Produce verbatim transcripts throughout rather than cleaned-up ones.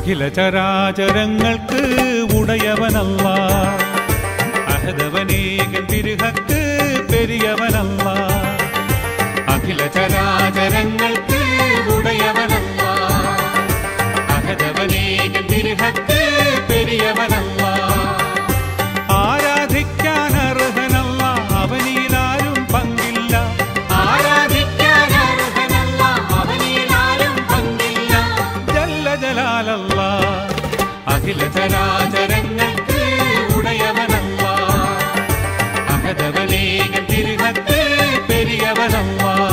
അഖില ചരാചരങ്ങൾക്ക് ഉടയവനല്ലാഹ്, അഹദവനേകൻ തിരുഹക്ക് പെരിയവനല്ലാഹ്. അഖില ചരാചരങ്ങൾക്ക് ഉടയവനല്ലാഹ്, അഹദവനേകൻ തിരുഹക്ക് പെരിയവനല്ലാഹ്. ആരാധിക്കാൻ അർഹനല്ല, അവനിലാരും പങ്കില്ല. ആരാധിക്കാൻ അർഹനല്ല, അവനിലാരും പങ്കില്ല. ജല്ല ജലാലല്ലാഹ്, അഖില ചരാചരങ്ങൾക്ക് ഉടയവനല്ലാഹ്, അഹദവനേകൻ തിരുഹക്ക് പെരിയവനല്ലാഹ്.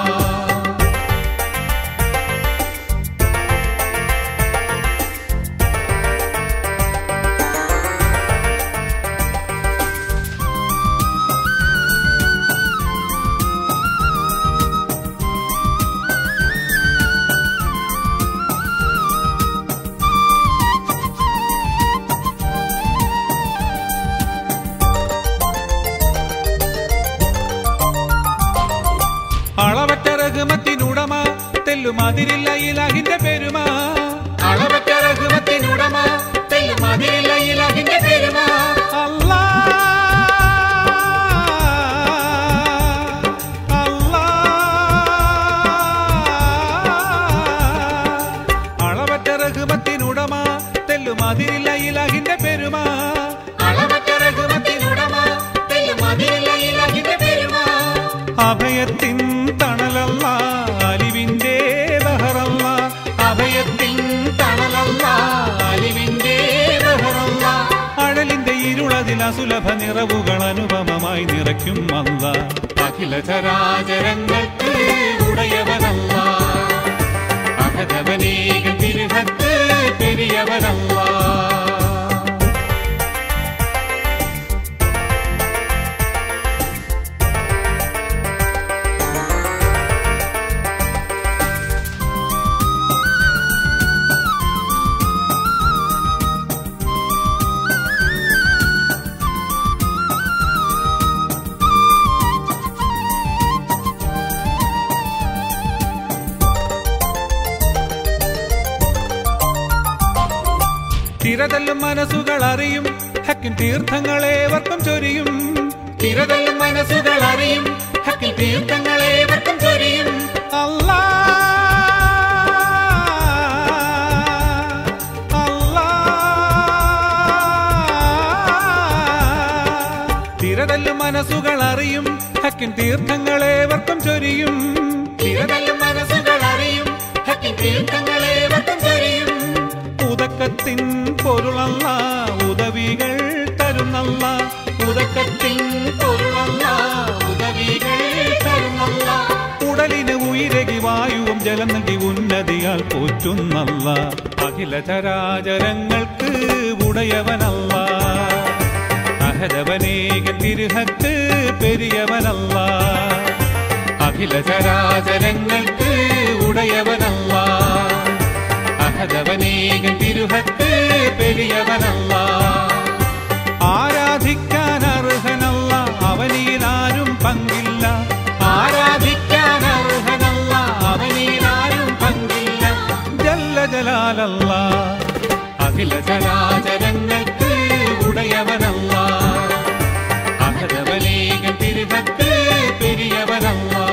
അളവറ്റ റഹ്മത്തിനുടമ തെല്ലുമതിരില്ല ഇലാഹിന്റെ പെരുമ. അളവറ്റ റഹ്മത്തിനുടമ തെല്ലുമതിരില്ല ഇലാഹിന്റെ പെരുമ. അല്ലാഹ് അല്ലാഹ് അളവറ്റ റഹ്മത്തിനുടമ തെല്ലുമതിരില്ല ഇലാഹിന്റെ പെരുമ. അളവറ്റ റഹ്മത്തിനുടമ തെല്ലുമതിരില്ല ഇലാഹിന്റെ പെരുമ. അഭയത്തിൻ തണലല്ല, അലിവിന്റെ ബഹറല്ല. അഭയത്തിൻ തണലല്ല, അലിവിന്റെ ബഹറല്ല. അഴലിന്റെ ഇരുളതിൽ അസുലഭ നിറവുകൾ അനുപമമായി നിറയ്ക്കും അല്ലാഹ്. അഖില ചരാചരങ്ങൾക്ക് ഉടയവനല്ലാഹ്, അഹദവനേകൻ തിരുഹക്ക് പെരിയവനല്ലാഹ്. തിരതല്ലും മനസ്സുകൾ അറിയും ഹക്കിൻ തീർത്ഥങ്ങളേവർക്കും ചൊരിയും. തിരതല്ലും മനസ്സുകൾ അറിയും ഹക്കിൻ തീർത്ഥങ്ങളേവർക്കും ചൊരിയും. അല്ലാഹ് അല്ലാഹ് തിരതല്ലും മനസ്സുകൾ അറിയും ഹക്കിൻ തീർത്ഥങ്ങളേവർക്കും ചൊരിയും. തിരതല്ലും മനസ്സുകൾ അറിയും ഹക്കിൻ തീർത്ഥങ്ങളേവർക്കും ചൊരിയും. ഉദക്കത്തിൻ പൊരുളല്ല, ഉദവികൾ തരുന്നല്ല. ഉദക്കത്തിൻ പൊരുളല്ല, ഉദവികൾ തരുന്നല്ല. ഉടലിന് ഉയരകി വായുവും ജലം നൽകി ഉന്നതിയാൽ പോറ്റുന്നല്ല. അഖില ചരാചരങ്ങൾക്ക് ഉടയവനല്ലാഹ്, അഹദവനേകൻ തിരുഹക്ക് പെരിയവനല്ലാഹ്. അഖില ചരാചരങ്ങൾക്ക് ഉടയവനല്ലാഹ്, അഹദവനേകൻ തിരുഹക്ക് പെരിയവനല്ലാഹ്. ആരാധിക്കാൻ അർഹനല്ല, അവനിലാരും പങ്കില്ല. ആരാധിക്കാൻ അർഹനല്ല, അവനിലാരും പങ്കില്ല. ജല്ല ജലാലല്ലാഹ്, അഖില ചരാചരങ്ങൾക്ക് ഉടയവനല്ലാഹ്, അഹദവനേകൻ തിരുഹക്ക് പെരിയവനല്ലാഹ്.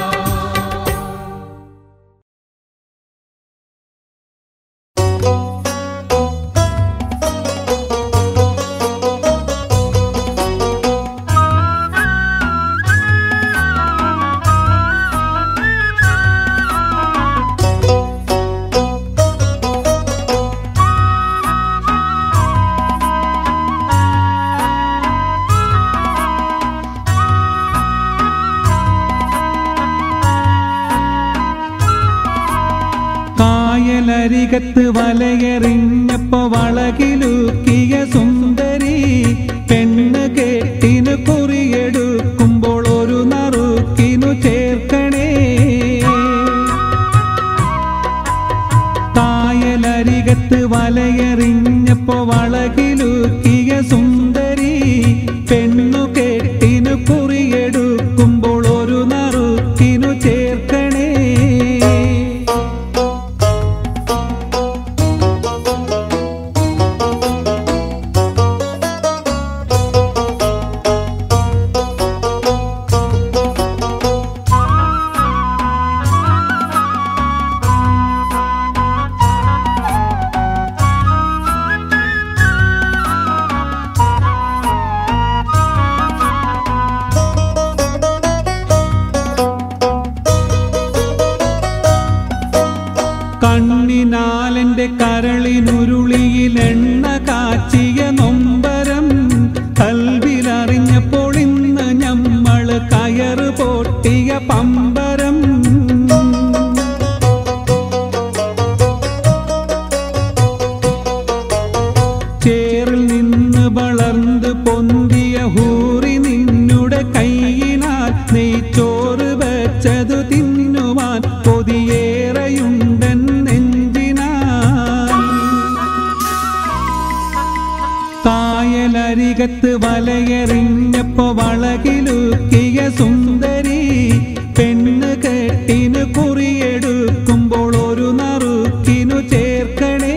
കായലരികത്ത് വലയെറിഞ്ഞപ്പോ വളകിലൂക്കിയ സുന്ദരി പെണ്ണ് കേട്ടിനു കുറിയെടുക്കുമ്പോൾ ഒരു നറുക്കിനു ചേർക്കണേ. കായലരികത്ത് വലയെറിഞ്ഞപ്പോ വളകിലൂക്കിയ സുന്ദരി പെണ്ണു കേട്ടിനു കുറിയെടുക്കുമ്പോൾ ഒരു നറുക്കിനു ചേർക്കണേ. കണ്ണിനാലെന്റെ കരളിനുരുളിയിൽ എണ്ണ കാച്ചിയ നൊമ്പരം കൽവിലറിഞ്ഞപ്പോൾ ഇന്ന് ഞമ്മള് കയറ് പൊട്ടിയ പമ്പരം. ചേറിൽ നിന്ന് വളർന്ന് പൊന്തിയ ഹൂറി നിന്നുടെ കൈയിനാൽ നെയ്ച്ചോറ് വെച്ചതു തിന്നുവാൻ കൊതിയേറെയുണ്ടൻ നെഞ്ചിനാൽ. കായലരികത്ത് വലയെറിഞ്ഞപ്പോ വളകിലുക്കിയ സുന്ദരി പെണ്ണ് കെട്ടിനു കുറിയെടുക്കുമ്പോൾ ഒരു നറുക്കിനു ചേർക്കണേ.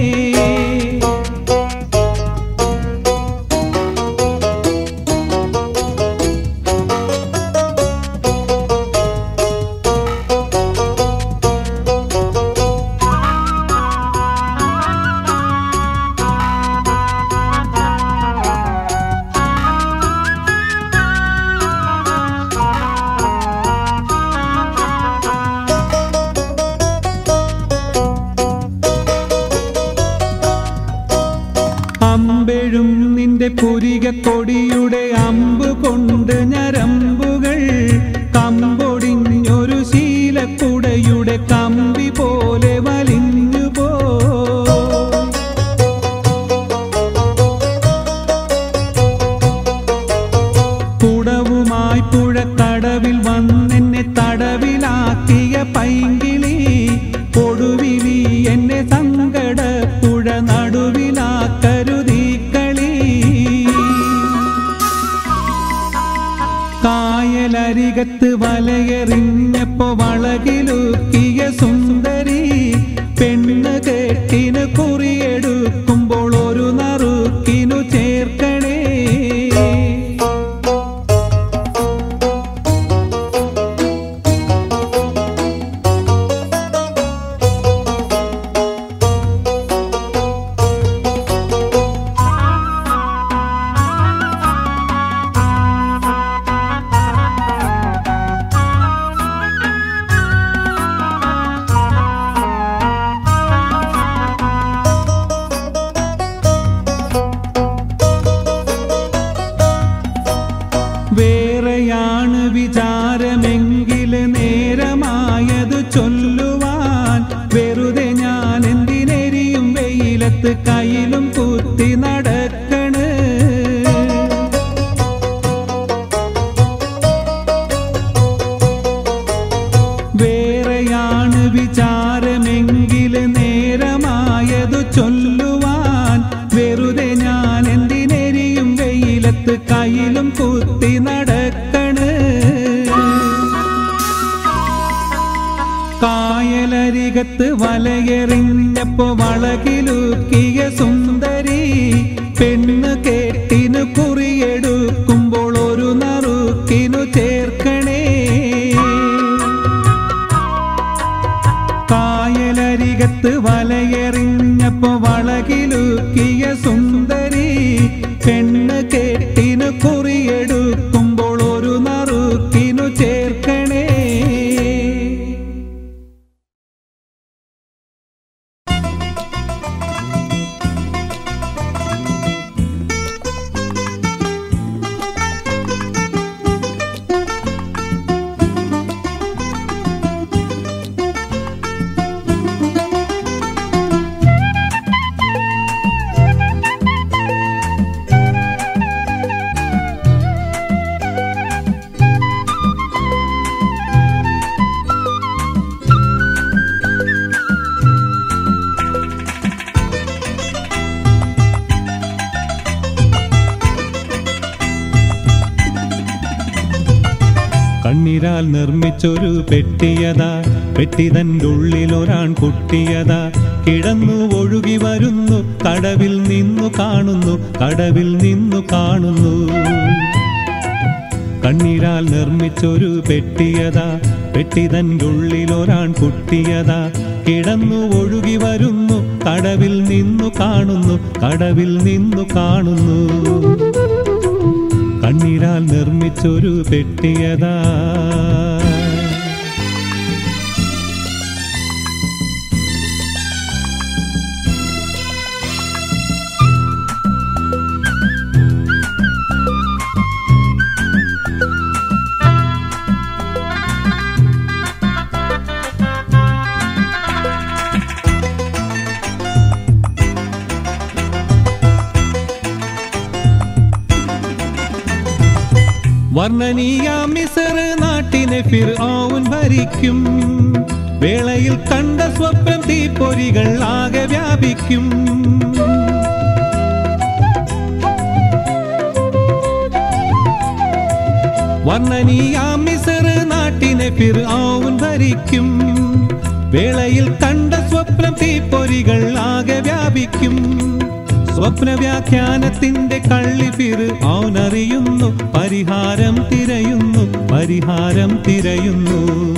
അമ്പെഴും നിന്റെ പുരിക കൊടിയുടെ അമ്പ് കൊണ്ട് ഞരമ്പുകൾ കമ്പൊടിഞ്ഞൊരു ശീലക്കുടയുടെ കമ്പി പോലെ വലിഞ്ഞുപോ. കുടവുമായി പുഴക്കടവിൽ വന്നെന്നെ തടവിലാക്കിയ പൈങ്കിളി കൊടുവിലി എന്നെ സങ്കട പുഴ നടുവിലാക്കരുതീക്കളി. കായലരികത്ത് വലയെറിഞ്ഞപ്പോ വളകിലുക്കിയ സുന്ദരി പെണ്ണ് കെട്ടിന് കുറിയെടുക്കുമ്പോൾ ഒരു നറുക്കിനു ചേർക്കണേ. വേറെയാണ് വിചാരമെങ്കില് നേരമായത് ചൊല്ലുവാൻ. വെറുതെ ഞാൻ എന്തിനെരിയും വെയിലത്ത് കയ്യിലും കുത്തി നടക്കണ്. വേറെയാണ് വിചാരമെങ്കില് നേരമായത് ചൊല്ലുവാൻ. വെറുതെ ഞാൻ എന്തിനെരിയും വെയിലത്ത് കയ്യിലും കുത്തി നടക്കണ്. കായലരികത്ത് വലയെറിഞ്ഞപ്പോ വളകിലുക്കിയ സുന്ദരി പെണ്ണ് കെട്ടിനു കുറിയെടുക്കുമ്പോൾ ഒരു നറുക്കിനു ചേർക്കണേ. കായലരികത്ത് വലയെറിഞ്ഞപ്പോ വളകിലുക്കിയ സുന്ദരി പെണ്ണ് കെട്ടിനു കുറിയെടുക്കുമ്പോൾ ഒരു നറുക്കിനു ചേർക്കണേ. കണ്ണീരാൽ നിർമ്മിച്ചൊരു പെട്ടിയതാ, പെട്ടിതൻ്റെ ഉള്ളിലൊരാൺ കുട്ടിയതാ. കിടന്നു ഒഴുകി വരുന്നു, കടവിൽ നിന്നു കാണുന്നു, കടവിൽ നിന്നു കാണുന്നു. കണ്ണീരാൽ നിർമ്മിച്ചൊരു പെട്ടിയതാ, പെട്ടിതൻ്റെ ഉള്ളിലൊരാൺ കുട്ടിയതാ. കിടന്നു ഒഴുകി വരുന്നു, കടവിൽ നിന്നു കാണുന്നു, കടവിൽ നിന്നു കാണുന്നു. കണ്ണീരാൽ നിർമ്മിച്ചൊരു പെട്ടിയതാ. വർണ്ണനീയാം മിസ്ർ നാട്ടിനെ ഫിർഔൻ ഭരിക്കും. വേളയിൽ കണ്ട സ്വപ്നം തീപ്പൊരികൾ ആകെ വ്യാപിക്കും. വർണ്ണനീയാം മിസ്ർ നാട്ടിനെ ഫിർഔൻ ഭരിക്കും. വേളയിൽ കണ്ട സ്വപ്നം തീപ്പൊരികൾ ആകെ വ്യാപിക്കും. സ്വപ്ന വ്യാഖ്യാനത്തിന്റെ കള്ളി ഫിർഔൻ അറിയുന്നു. പരിഹാരം തിരയുന്നു, പരിഹാരം തിരയുന്നു.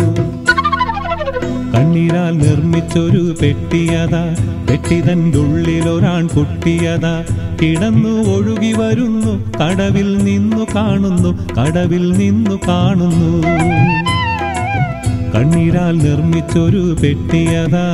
കണ്ണീരാൽ നിർമ്മിച്ചൊരു പെട്ടിയതാ, പെട്ടിതൻ്റെ ഉള്ളിൽ ഒരാൺ കുട്ടിയതാ. കിടന്നു ഒഴുകി വരുന്നു, കടവിൽ നിന്നു കാണുന്നു, കടവിൽ നിന്നു കാണുന്നു. കണ്ണീരാൽ നിർമ്മിച്ചൊരു പെട്ടിയതാ.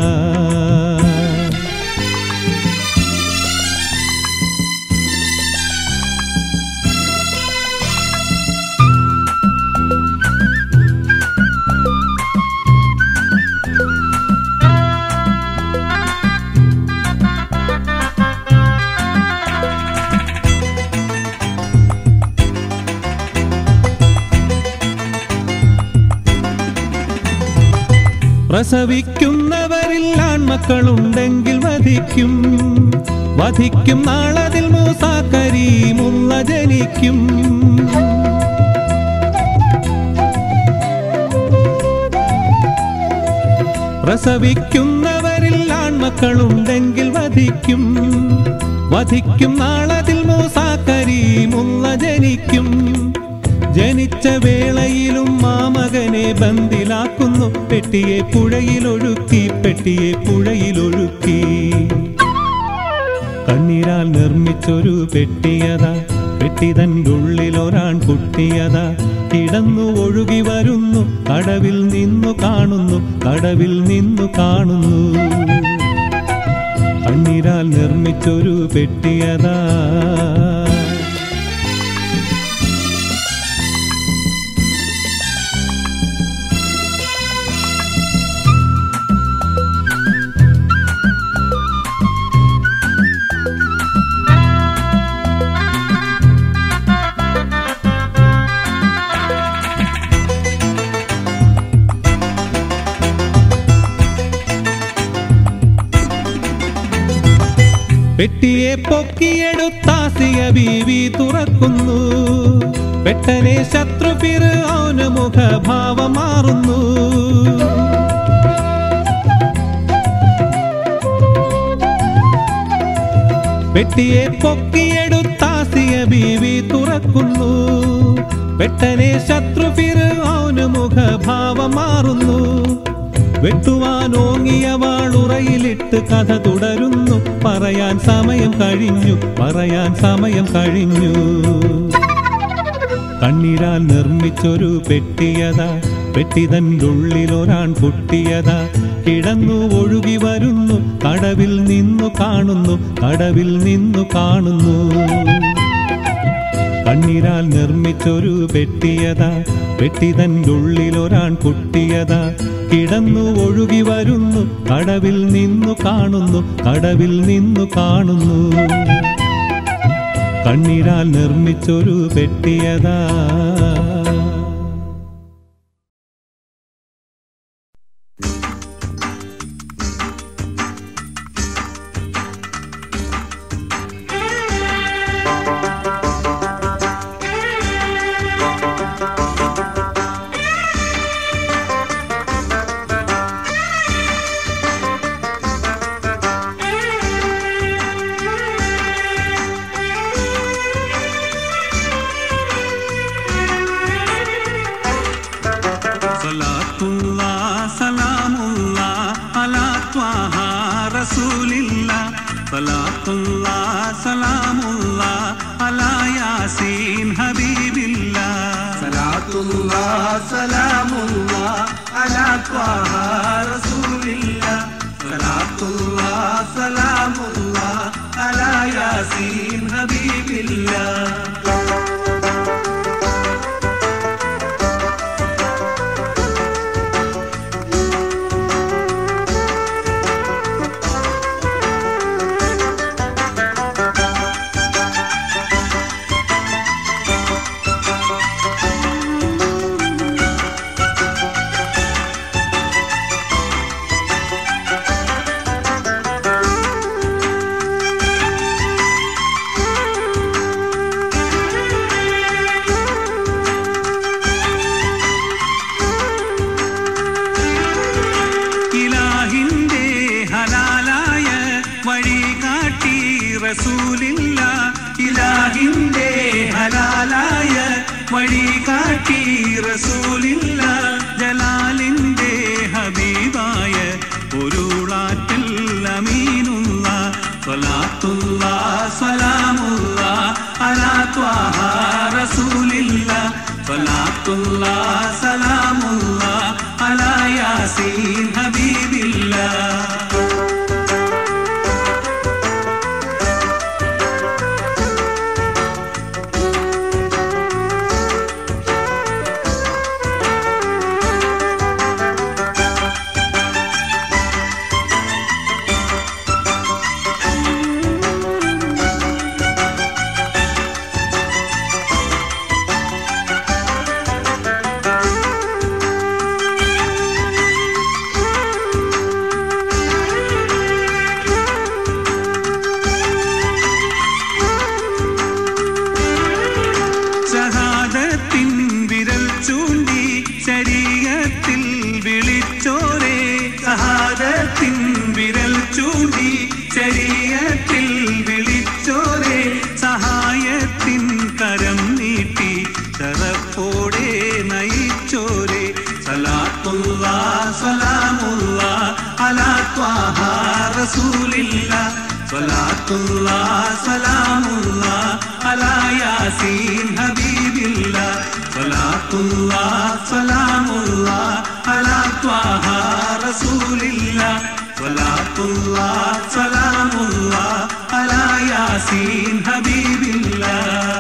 പ്രസവിക്കുന്നവരിൽ ആൺമക്കളുണ്ടെങ്കിൽ വധിക്കും. വധിക്കും നാളതിൽ മൂസാ കരീമുള്ള ജനിക്കും. പ്രസവിക്കുന്നവരിൽ ആൺമക്കളുണ്ടെങ്കിൽ വധിക്കും. വധിക്കും നാളതിൽ മൂസാ കരീമുള്ള ജനിക്കും. ജനിച്ച വേളയിലും മാമകനെ ബന്ദിലാക്കുന്നു. പെട്ടിയെ പുഴയിലൊഴുക്കി, പെട്ടിയെ പുഴയിലൊഴുക്കി. കണ്ണീരാൽ നിർമ്മിച്ചൊരു പെട്ടിയതാ, പെട്ടിതൻ്റെ ഉള്ളിൽ ഒരാൺ കുട്ടിയതാ. കിടന്നു ഒഴുകി വരുന്നു, കടവിൽ നിന്നു കാണുന്നു, കടവിൽ നിന്നു കാണുന്നു. കണ്ണീരാൽ നിർമ്മിച്ചൊരു പെട്ടിയതാ. പെട്ടിയെ പൊക്കിയെടുത്താസിയ ബീവി തുറക്കുന്നു. പെട്ടനെ ശത്രു ഫിർഔന് മുഖഭാവം മാറുന്നു. പെട്ടിയെ പൊക്കിയെടുത്താസിയ ബീവി തുറക്കുന്നു. പെട്ടനെ ശത്രു ഫിർഔന് മുഖഭാവം മാറുന്നു. വെട്ടുവാനോങ്ങിയ വാളുറയിലിട്ട് കഥ തുടരുന്നു. പറയാൻ സമയം കഴിഞ്ഞു, പറയാൻ സമയം കഴിഞ്ഞു. കണ്ണീരാൽ നിർമ്മിച്ചൊരു പെട്ടിയതാ, പെട്ടിതൻ്റെ ഉള്ളിൽ ഒരാൺ കുട്ടിയതാ. കിടന്നു ഒഴുകി വരുന്നു, കടവിൽ നിന്നു കാണുന്നു, കടവിൽ നിന്നു കാണുന്നു. കണ്ണീരാൽ നിർമ്മിച്ചൊരു പെട്ടിയതാ, പെട്ടിതൻ്റെ ഉള്ളിൽ ഒരാൺ കുട്ടിയതാ. കിടന്നു ഒഴുകി വരുന്നു, കടവിൽ നിന്നു കാണുന്നു, കടവിൽ നിന്നു കാണുന്നു. കണ്ണീരാൽ നിർമ്മിച്ചൊരു പെട്ടിയതാ. വഴി കാട്ടി റസൂലില്ല ജലാലിന്റെ ഹബീബായ പൊരുളാറ്റൽ അമീനുള്ള സ്വലാത്തുള്ള സലാമുള്ള അലാ ത്വാഹ റസൂലില്ല സ്വലാത്തുള്ള സലാമുള്ള അലാ യാസീൻ ഹബീബില്ല. സ്വലാത്തുല്ലാ സലാമുല്ലാ അലാ യാസീൻ ഹബീബില്ലാ സ്വലാത്തുല്ലാ സലാമുല്ലാ അലാ ത്വാഹ റസൂലില്ലാ സ്വലാത്തുല്ലാ സലാമുല്ലാ അലാ യാസീൻ ഹബീബില്ലാ.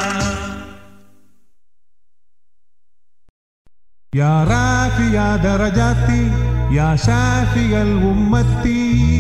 യാ റാഫിയ ദറജാത്തി യാ ഷാഫിയൽ ഉമ്മത്തി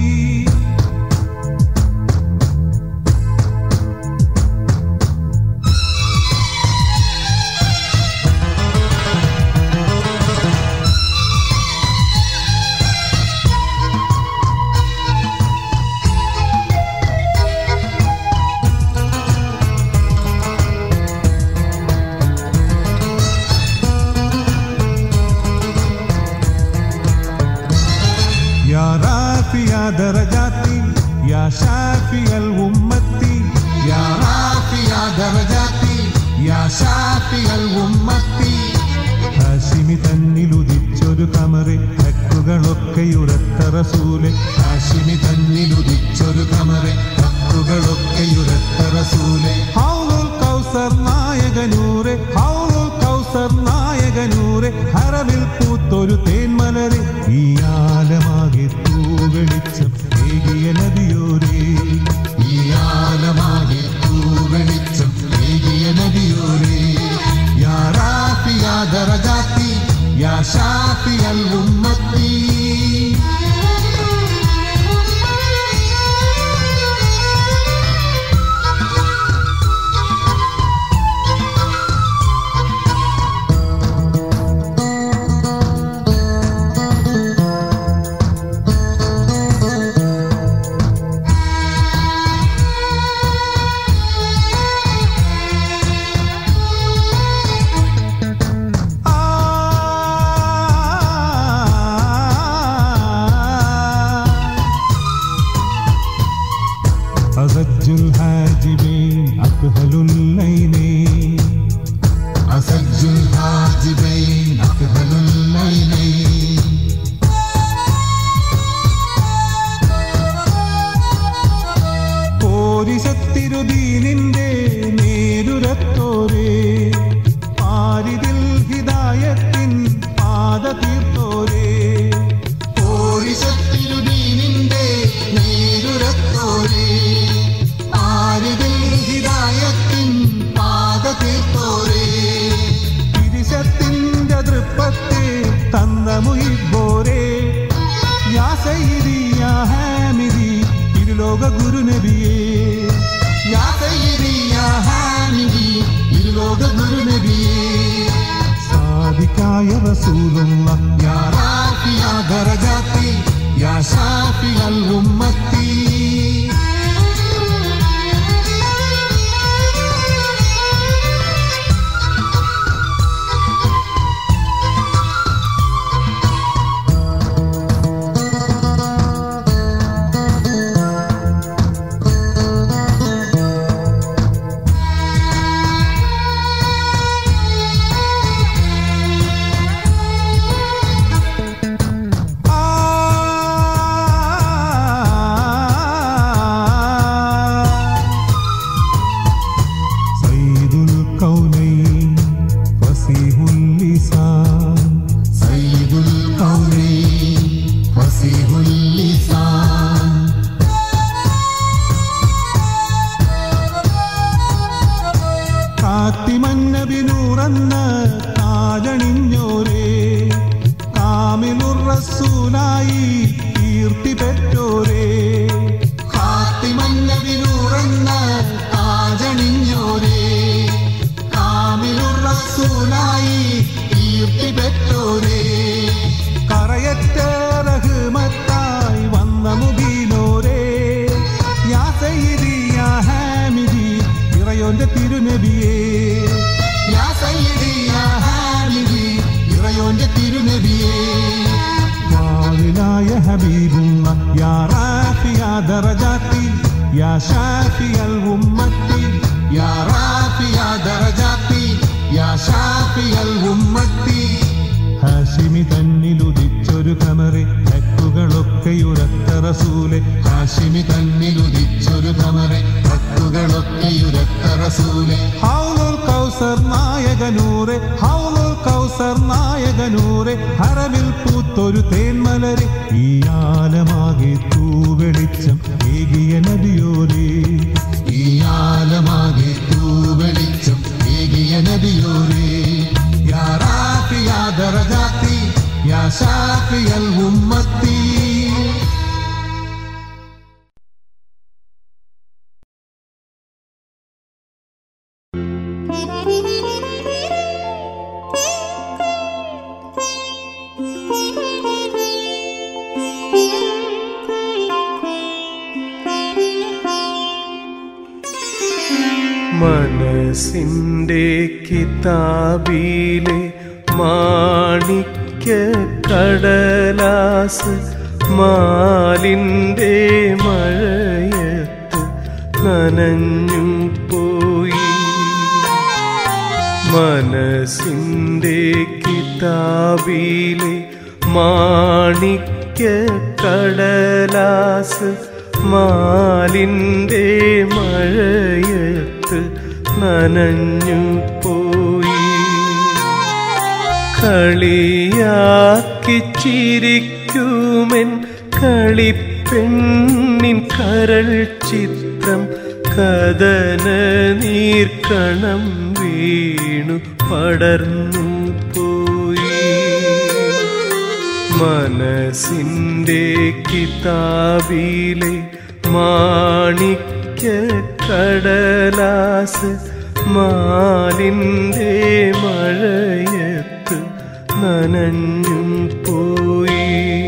يا درجاتي يا شافي الأمة يا رافع درجاتي يا شافي الأمة ഹാഷിമി തന്നിലുദിച്ചൊരു കമറെ ഹക്കുകളൊക്കെയുരത്ത റസൂലെ ഹാഷിമി തന്നിലുദിച്ചൊരു കമറെ ഹക്കുകളൊക്കെയുരത്ത റസൂലെ ഹൗലുൽ കൗസർ നായകനൂറെ ഹൗലുൽ കൗസർ നായകനൂറെ ഹറമിൽ പൂത്തൊരു തേന്മലരെ ഈ ആലമാകെ തൂവെളിച്ചം ഏകിയ നദിയോരേ ഈ ആലമാകെ തൂവെളിച്ചം ഏകിയ നദിയോരേ യാ റാഫിയ ദറജാത്തി യാ ഷാഫിയൽ ഉമ്മത്തി أسج الحاجبين أكهل الليلين أسج الحاجبين أكهل الليلين പോരിശത്തിരുദീനിന്റെ നേരുരത്തോരേ പാരിതിൽ ഹിദായത്തിൻ പാദ തീർത്തോരേ പോരിശത്തിരുദീനിന്റെ നേരുരത്തോരേ പാരിതിൽ ഹിദായത്തിൻ പാദ തീർത്തോരേ തിരിശത്തിന്റെ തൃപ്പത്തെ തന്ന മുഹിബ്ബോരേ യാ സയ്യിദി യാ ഹാമിദി ഇരുലോക ഗുരുനബിയേ യാ സയ്യിദി യാ ഹാമിദി ഇരുലോക ഗുരുനബിയേ സാദിഖായ റസൂലുള്ളാഹ് യാ റാഫിയ ദറജാത്തി യാ ഷാഫിയൽ ഉമ്മത്തി തുറന്ന താജണിഞ്ഞോരേ കാമിലുർ റസൂലായി കീർത്തി പെറ്റോരേ ഖാത്തിമന്നബിനുറന്ന താജണിഞ്ഞോരേ കാമിലുർ റസൂലായി കീർത്തി പെറ്റോരേ കറയറ്റ റഹ്മത്തായി വന്ന മുബീനോരേ യാ സയ്യിദി യാ ഹാമിദി ഇറയോന്റെ തിരുനബിയേ യാ സയ്യിദി യാ ഹാമിദി ഇറയോന്റെ തിരുനബിയേ വാലിലായ ഹബീബുള്ള യാ റാഫിയ ദറജാത്തി യാ ഷാഫിയൽ ഉമ്മത്തി യാ റാഫിയ ദറജാത്തി യാ ഷാഫിയൽ ഉമ്മത്തി ഹാഷിമി തന്നിലുദിച്ചൊരു കമറെ ഹക്കുകളൊക്കെയുരത്ത റസൂലെ ഹാഷിമി തന്നിലുദിച്ചൊരു കമറെ ഹക്കുകളൊക്കെയുരത്ത റസൂലെ ഹൗലുൽ കൗസർ നായകനൂറെ ഹൗലുൽ കൗസർ നായകനൂറെ ഹറമിൽ പൂത്തൊരു തേന്മലരെ ഈ ആലമാകെ തൂവെളിച്ചം ഏകിയ നദിയോരേ ഈ ആലമാകെ തൂവെളിച്ചം ഏകിയ നദിയോരേ യാ റാഫിയ ദറജാത്തി യാ ഷാഫിയൽ ഉമ്മത്തി മനസ്സിൻ്റെ കിതാബിലെ മാണിക്യ കടലാസ് മാലിൻ്റെ മഴയത്ത് നനഞ്ഞു പോയി മനസ്സിൻ്റെ കിതാബിലെ മാണിക്യ കടലാസ് മാലിൻ്റെ മഴയത്ത് നനഞ്ഞു പോയി കളിയാക്കി ചിരിക്കുമെൻ കളിപ്പെണ്ണിൻ കരൾ ചിത്രം കദന നീർക്കണം വീണു പടർന്നു പോയി മനസ്സിൻ്റെ കിതാബിലെ മാണിക്യ കടലാസ് മാലിൻ്റെ മഴയത്ത് നനഞ്ഞു പോയി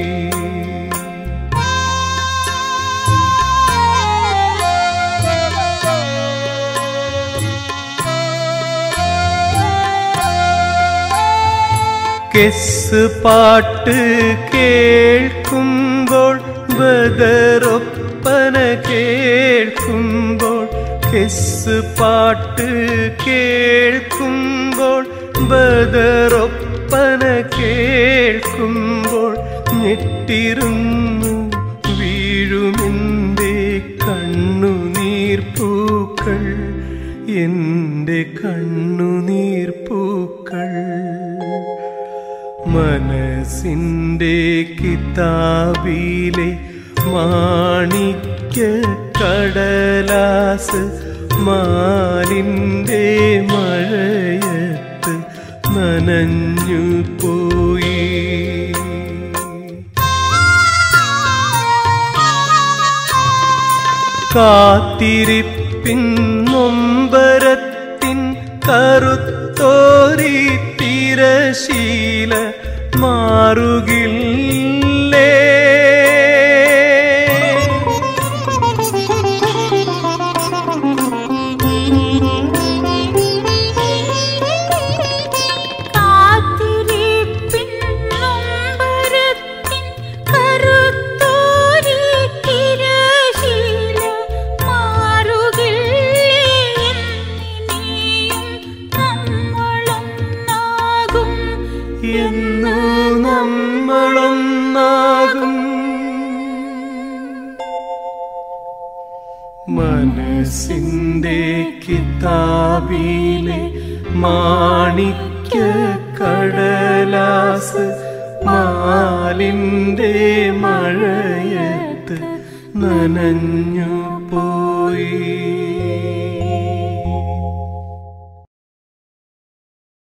കെസ് പാട്ട് കേൾക്കുമ്പോൾ ബദറൊപ്പന കേൾക്കുമ്പോൾ കെസ് പാട്ട് കേൾക്കുമ്പോൾ ബദറൊപ്പന കേൾക്കുമ്പോൾ ഞെട്ടിരുന്നു വീഴുമെൻ്റെ കണ്ണുനീർപ്പൂക്കൾ എൻ്റെ കണ്ണുനീർപ്പൂക്കൾ മനസ്സിൻ്റെ കിതാബിലെ മാണിക്യ കടലാസ് മാലിൻ്റെ മഴയത്ത് നനഞ്ഞു പോയി കാത്തിരിപ്പിൻ നൊമ്പരത്തിൻ കറുത്തോരി തിരശീല മാറുകില്ലേ മനസ്സിൻ്റെ കിതാബിലെ മാണിക്യ കടലാസ് മാലിൻ്റെ മഴയത്ത് നനഞ്ഞു പോയി.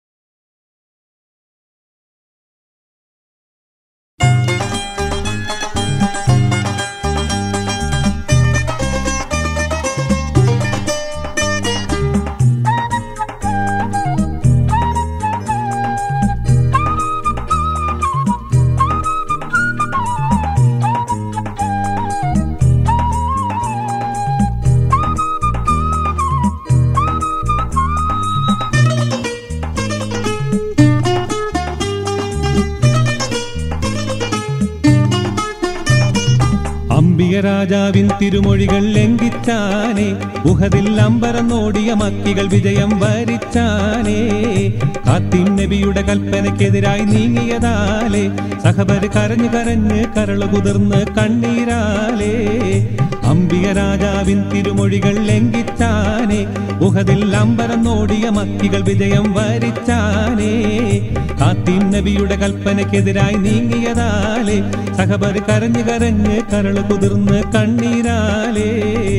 അംബിക രാജാവിൻ തിരുമൊഴികൾ ലംഘിച്ചാനേ ഉഹദിൽ അമ്പരന്നോടിയ മക്കികൾ വിജയം വരിച്ചാനേ കാത്തിൻ നബിയുടെ കൽപ്പനയ്ക്കെതിരായി നീങ്ങിയതാലേ സഹബര് കരഞ്ഞു കരഞ്ഞ് കരള് കുതിർന്ന് കണ്ണീരാലേ അംബിക രാജാവിൻ തിരുമൊഴികൾ ലംഘിച്ചാനേ ഉഹദിൽ അമ്പരന്നോടിയ മക്കികൾ വിജയം വരിച്ചാനേ കാത്തിൻ നബിയുടെ കൽപ്പനയ്ക്കെതിരായി നീങ്ങിയതാലേ സഹബര് കരഞ്ഞു കരഞ്ഞ് കരള് കുതിർന്ന് കണ്ണീരാലേ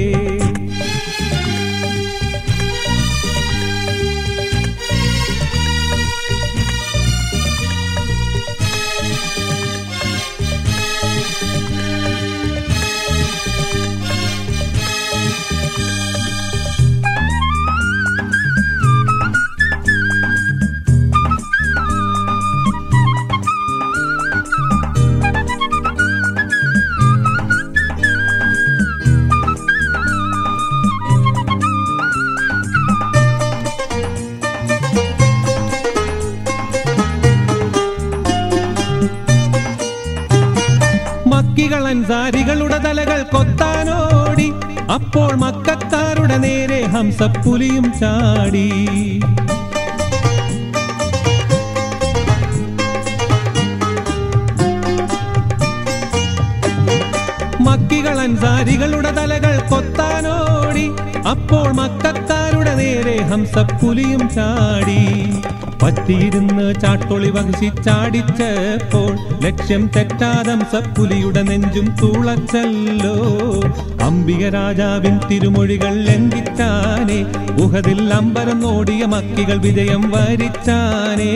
മക്കികൾ അൻസാരികളുടെ തലകൾ കൊത്താനോടി അപ്പോൾ മക്കക്കാരുടെ നേരെ ഹംസപ്പുലിയും ചാടി മക്കികൾ അൻസാരികളുടെ തലകൾ കൊത്താനോടി അപ്പോൾ മക്കക്കാരുടെ നേരെ ഹംസപ്പുലിയും ചാടി പറ്റിയിരുന്ന് ചാട്ടൊളി വഹിച്ച് ചാടിച്ചപ്പോൾ ലക്ഷ്യം തെറ്റാതം സപ്പുലിയുടെ നെഞ്ചും തുളച്ചല്ലോ അംബിക രാജാവിൻ തിരുമൊഴികൾ ലംഘിച്ചാനേ ഉഹദിൽ അമ്പരന്നോടിയ മക്കികൾ വിജയം വരിച്ചാനേ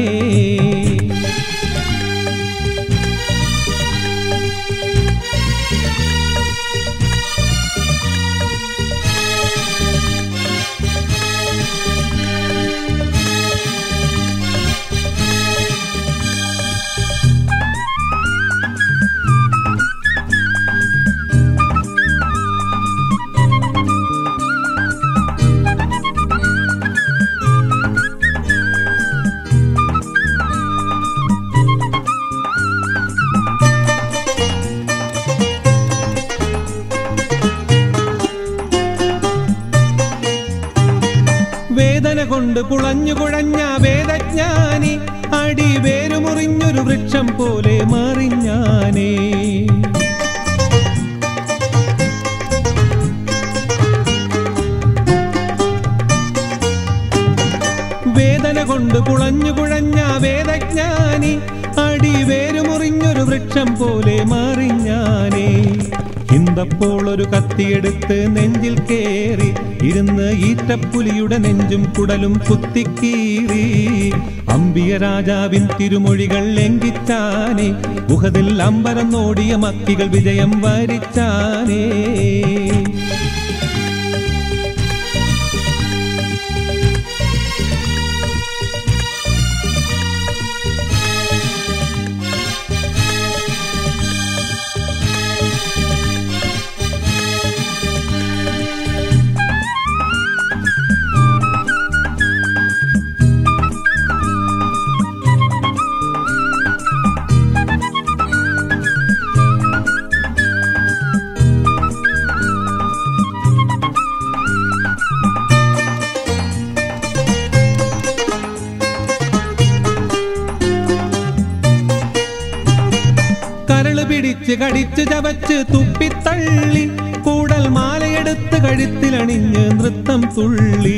വേദന കൊണ്ട് പുളഞ്ഞു കുഴഞ്ഞ വേദജ്ഞാനി അടി വേരുമുറിഞ്ഞൊരു വൃക്ഷം പോലെ മറിഞ്ഞാനേ വേദന കൊണ്ട് പുളഞ്ഞു കുഴഞ്ഞ വേദജ്ഞാനി അടി വേരുമുറിഞ്ഞൊരു വൃക്ഷം പോലെ മറിഞ്ഞാനേ ഹിന്ദപ്പോൾ ഒരു കത്തിയെടുത്ത് നെഞ്ചിൽ കേറി ഇരുന്ന് ഈറ്റപ്പുലിയുടെ നെഞ്ചും കുടലും കുത്തിക്കീറി അംബിക രാജാവിൻ തിരുമൊഴികൾ ലംഘിച്ചാനേ ഉഹദിൽ അമ്പരന്നോടിയ മക്കികൾ വിജയം വരിച്ചാനേ പിടിച്ച് കടിച്ച് ചവച്ച് തുപ്പിത്തള്ളി കൂടൽ മാലയെടുത്ത് കഴുത്തിലണിഞ്ഞ് നൃത്തം തുള്ളി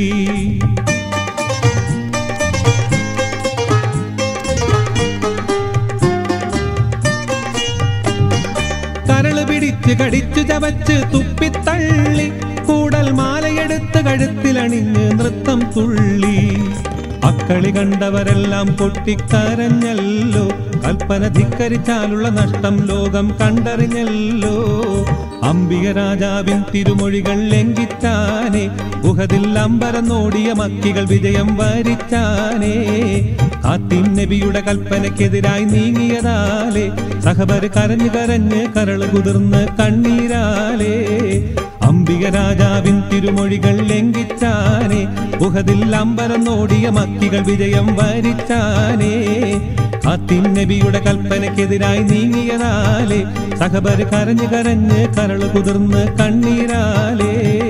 കരള് പിടിച്ച് കടിച്ചു ചവച്ച് തുപ്പിത്തള്ളി കൂടൽ മാലയെടുത്ത് കഴുത്തിലണിഞ്ഞ് നൃത്തം തുള്ളി അക്കളി കണ്ടവരെല്ലാം പൊട്ടിക്കരഞ്ഞല്ലോ കൽപ്പന ധിക്കരിച്ചാലുള്ള നഷ്ടം ലോകം കണ്ടറിഞ്ഞല്ലോ അംബിക രാജാവിൻ തിരുമൊഴികൾ ലംഘിച്ചാനേ ഉഹദിൽ അമ്പരന്നോടിയ മക്കികൾ വിജയം വരിച്ചാനേ കാത്തിൻ നബിയുടെ കൽപ്പനയ്ക്കെതിരായി നീങ്ങിയതാലേ സഹബര് കരഞ്ഞു കരഞ്ഞ് കരള് കുതിർന്ന് കണ്ണീരാലേ അംബിക രാജാവിൻ തിരുമൊഴികൾ ലംഘിച്ചാനേ ഉഹദിൽ അമ്പരന്നോടിയ മക്കികൾ വിജയം വരിച്ചാനേ ഖാത്തിം നബിയുടെ കൽപ്പനയ്ക്കെതിരായി നീങ്ങിയതാലേ സഹബർ കരഞ്ഞു കരഞ്ഞ് കരള് കുതിർന്ന് കണ്ണീരാലേ